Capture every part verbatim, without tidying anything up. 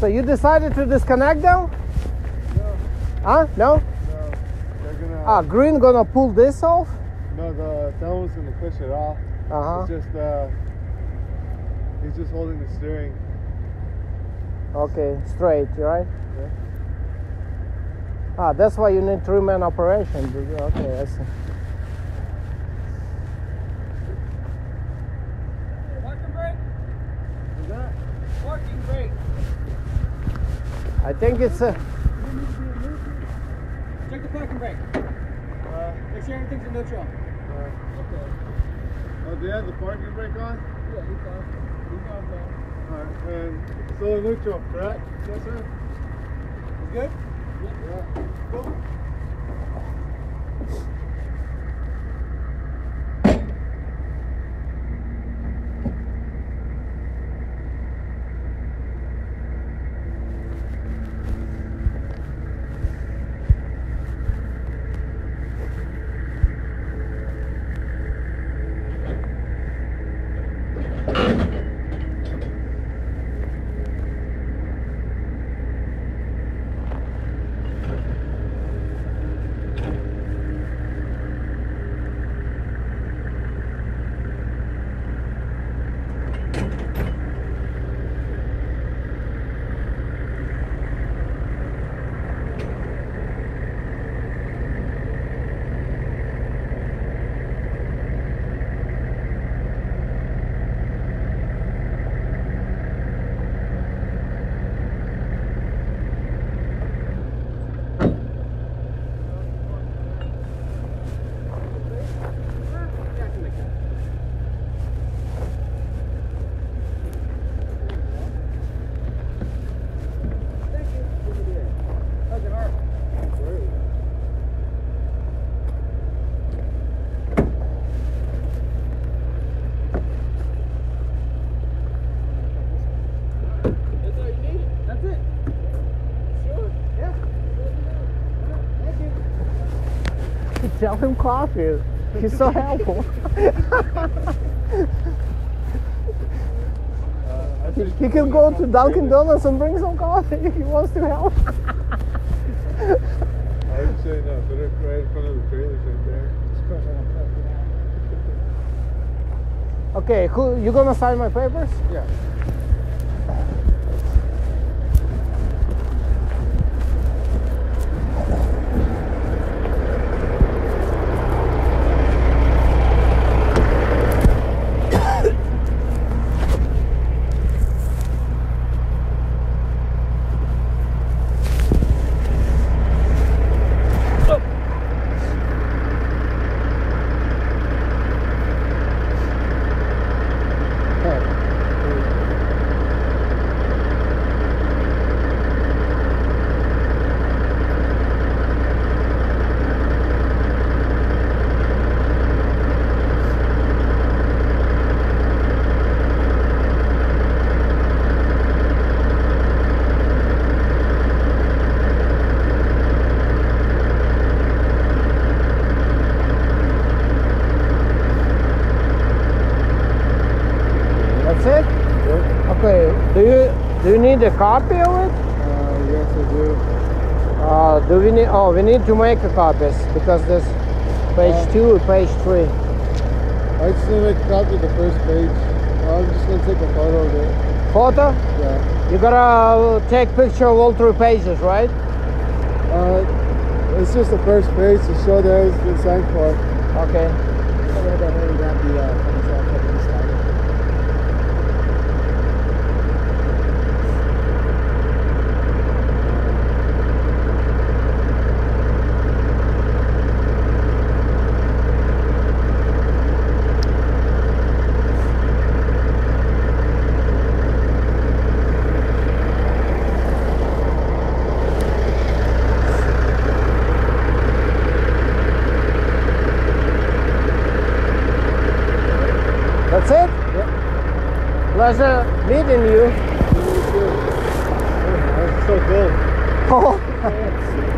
So you decided to disconnect them? No. Huh? No? No. They're gonna. Ah, Green gonna pull this off? No, the that one's gonna push it off. Uh huh. It's just uh, he's just holding the steering. Okay, straight, right? Yeah. Ah, that's why you need three-man operation. Okay, I see. Parking brake? Is that? Parking brake. I think it's a. Check the parking brake. Uh, Make sure everything's in neutral. uh, Okay. oh, do you have the parking brake on? Yeah, he's on. He's on, bro. Alright, and still in neutral, correct? Yes, sir. You good? Yeah. Cool. Tell him coffee. He's so helpful. Uh, he, he can go to Dunkin' Donuts and bring some coffee if he wants to help. I would say no, but it's right in front of the trailers right there. Okay, who you gonna sign my papers? Yeah. That's it? Yep. Okay, do you do you need a copy of it? Uh, yes, I do. Uh, do we need? Oh, we need to make a copies because there's page Uh, two, page three. I just want to make a copy of the first page. I'm just going to take a photo of it. Photo? Yeah. You gotta take picture of all three pages, right? Uh, it's just the first page to show that it's been signed for. Okay. That's it? Yep. Pleasure meeting you. That's so good. Oh.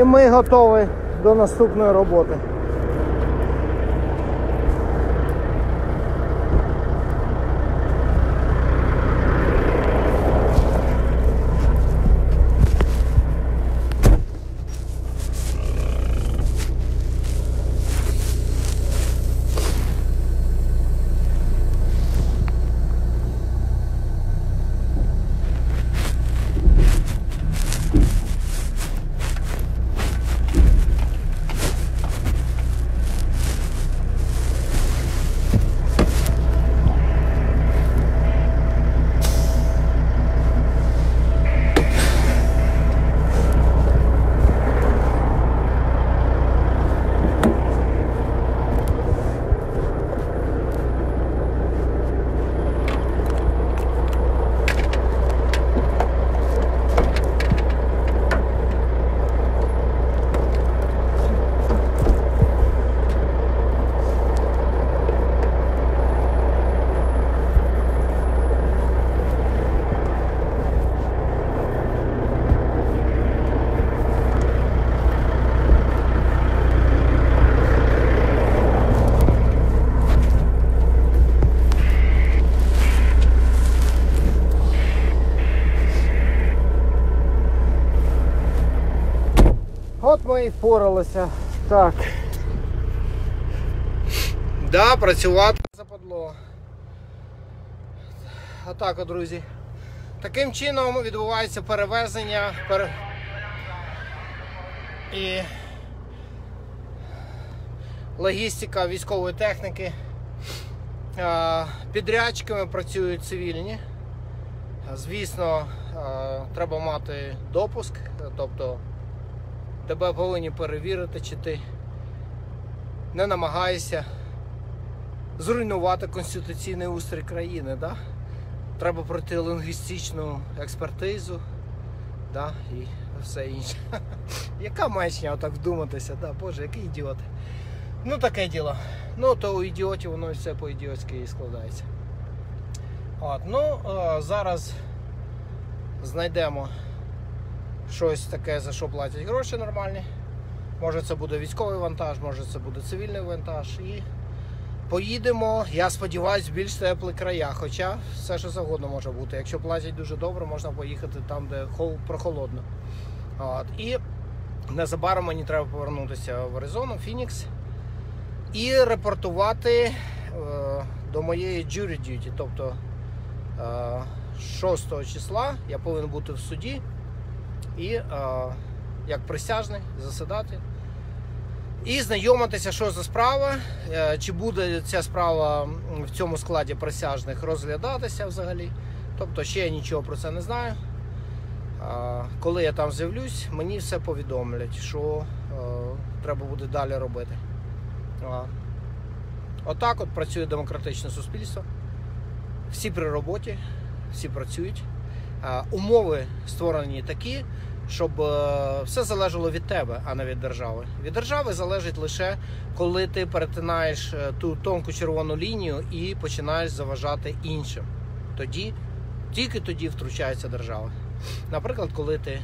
І ми готові до наступної роботи. От ми і впоралися. Так. Да, працювати западло. Отак от, друзі. Таким чином відбувається перевезення пере... і логістика військової техніки. Підрядчиками працюють цивільні. Звісно, треба мати допуск, тобто тебе повинні перевірити, чи ти не намагаєшся зруйнувати конституційний устрій країни. Да? Треба пройти лінгвістичну експертизу, да? І все інше. Яка маячня, отак вдуматися, да? Боже, який ідіот. Ну таке діло. Ну то у ідіотів воно все по-ідіотськи і складається. От, ну, зараз знайдемо щось таке, за що платять гроші нормальні. Може це буде військовий вантаж, може це буде цивільний вантаж. І поїдемо, я сподіваюся, в більш теплі края. Хоча все що завгодно може бути. Якщо платять дуже добре, можна поїхати там, де прохолодно. От. І незабаром мені треба повернутися в Аризону, Фінікс. І репортувати е, до моєї jury duty. Тобто е, шостого числа я повинен бути в суді. І е, як присяжний засідати і знайомитися, що за справа, е, чи буде ця справа в цьому складі присяжних розглядатися взагалі. Тобто ще я нічого про це не знаю. Е, коли я там з'явлюсь, мені все повідомлять, що е, треба буде далі робити. Е, отак от працює демократичне суспільство. Всі при роботі, всі працюють. Е, умови створені такі, щоб все залежало від тебе, а не від держави. Від держави залежить лише, коли ти перетинаєш ту тонку червону лінію і починаєш заважати іншим. Тоді, тільки тоді втручається держава. Наприклад, коли ти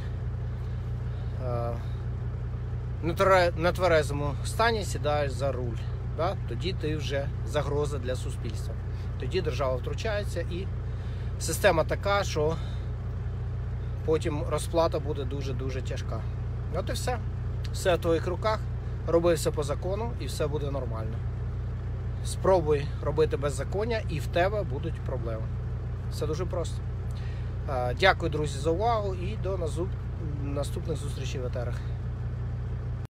е, на тверезому стані сідаєш за руль, да? Тоді ти вже загроза для суспільства. Тоді держава втручається і система така, що потім розплата буде дуже-дуже тяжка. От і все. Все в твоїх руках. Роби все по закону і все буде нормально. Спробуй робити беззаконня і в тебе будуть проблеми. Все дуже просто. Дякую, друзі, за увагу і до наступних зустрічей в етерах.